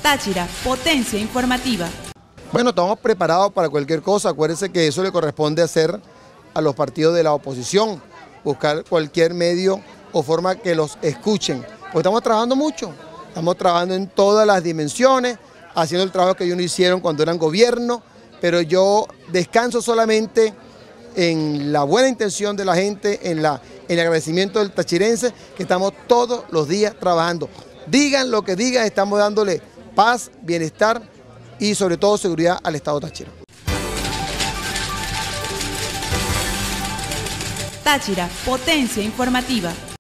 Táchira, potencia informativa. Bueno, estamos preparados para cualquier cosa. Acuérdense que eso le corresponde hacer a los partidos de la oposición, buscar cualquier medio o forma que los escuchen. Pues estamos trabajando mucho, estamos trabajando en todas las dimensiones, haciendo el trabajo que ellos no hicieron cuando eran gobierno, pero yo descanso solamente en la buena intención de la gente, en el agradecimiento del tachirense, que estamos todos los días trabajando. Digan lo que digan, estamos dándole paz, bienestar y sobre todo seguridad al Estado Táchira. Táchira, potencia informativa.